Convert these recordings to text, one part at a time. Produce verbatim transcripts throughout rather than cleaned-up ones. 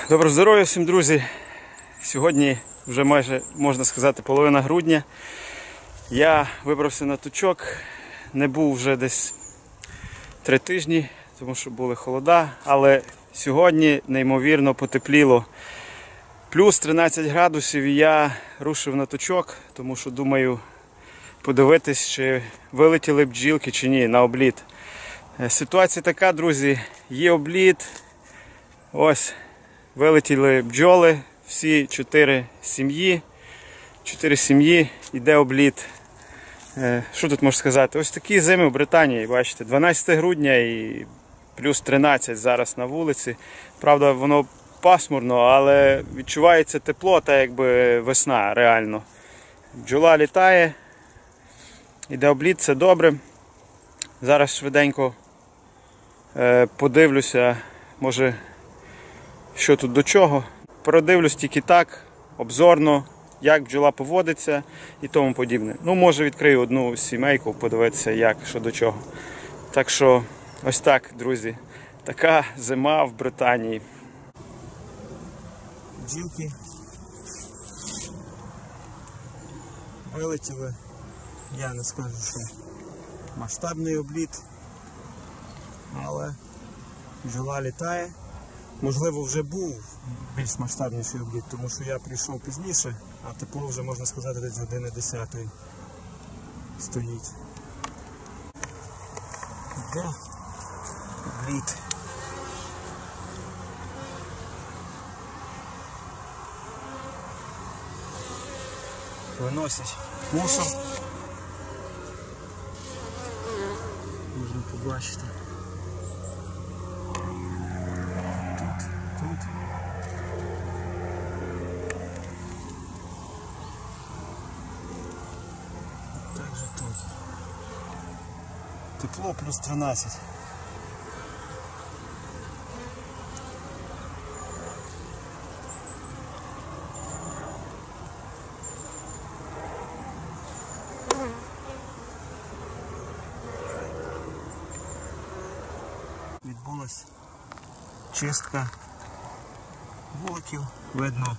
Доброго здоров'я всім, друзі! Сьогодні вже майже, можна сказати, половина грудня. Я вибрався на тучок, не був вже десь три тижні, тому що були холода, але сьогодні неймовірно потепліло. Плюс тринадцять градусів, і я рушив на тучок, тому що думаю подивитись, чи вилетіли бджілки чи ні на обліт. Ситуація така, друзі, є обліт, ось. Вилетіли бджоли, всі чотири сім'ї, чотири сім'ї, йде обліт. Що тут можна сказати? Ось такі зими в Британії, бачите, дванадцяте грудня і плюс тринадцять зараз на вулиці. Правда, воно пасмурно, але відчувається тепло, та якби весна реально. Бджола літає, йде обліт, це добре. Зараз швиденько подивлюся, може, що тут до чого. Продивлюсь тільки так, обзорно, як бджола поводиться і тому подібне. Ну, може, відкрию одну сімейку, подивитися, як, що до чого. Так що, ось так, друзі, така зима в Британії. Бджілки вилетіли, я не скажу, що масштабний обліт, але бджола літає. Можливо, вже був більш масштабніший обліт, тому що я прийшов пізніше, а тепло вже, можна сказати, десь години десятої стоїть. Де обліт? Виносять мусор. Можна побачити. Тут. Так же тут. Тепло плюс тринадцять. Відбулась чистка вуликів, видно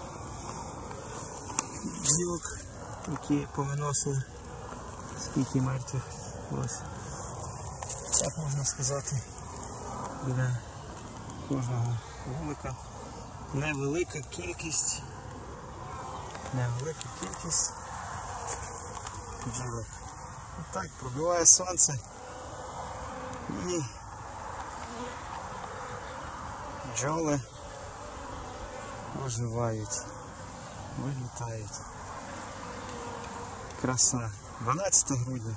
бджілок, які повиносили, скільки мертвих. Ось. Так можна сказати, біля кожного вулика. Невелика кількість, невелика кількість бджілок. Отак пробиває сонце і бджоли оживають, вилітають. Краса. дванадцяте грудня.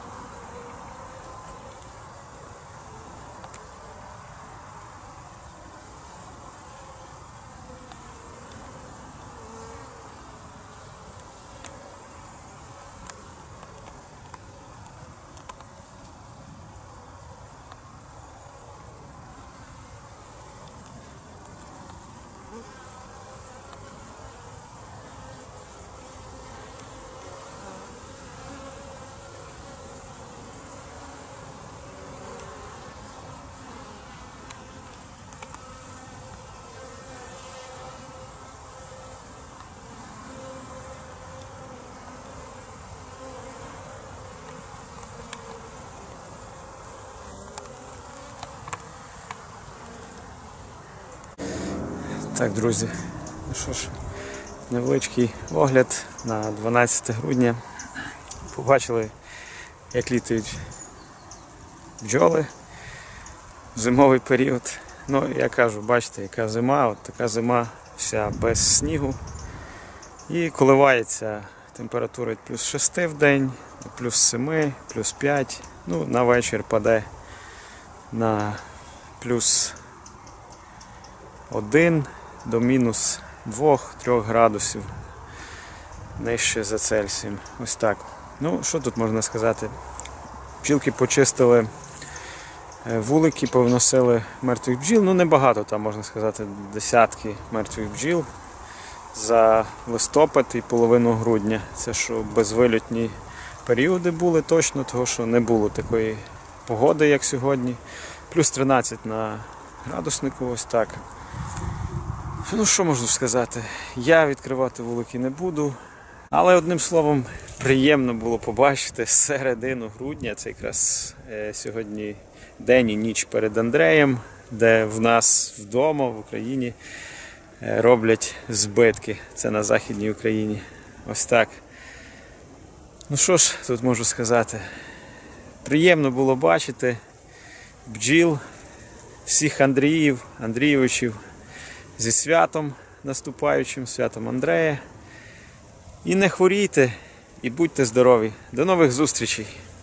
Так, друзі, ну що ж, невеличкий огляд на дванадцяте грудня. Побачили, як літають бджоли в зимовий період. Ну, я кажу, бачите, яка зима, от така зима вся без снігу. І коливається температура від плюс шести в день, плюс семи, плюс п'ять. Ну, на вечір паде на плюс один до мінус двох-трьох градусів нижче за Цельсієм. Ось так. Ну, що тут можна сказати? Бджілки почистили вулики, повносили мертвих бджіл. Ну, небагато, там, можна сказати, десятки мертвих бджіл за листопад і половину грудня. Це що безвильотні періоди були точно, того що не було такої погоди, як сьогодні. Плюс тринадцять на градуснику, ось так. Ну що можу сказати? Я відкривати вулики не буду. Але одним словом, приємно було побачити середину грудня, це якраз е, сьогодні день і ніч перед Андреєм, де в нас вдома, в Україні, е, роблять збитки. Це на Західній Україні. Ось так. Ну що ж, тут можу сказати. Приємно було бачити бджіл, всіх Андріїв, Андрійовичів зі святом наступаючим, святом Андрея. І не хворійте, і будьте здорові. До нових зустрічей!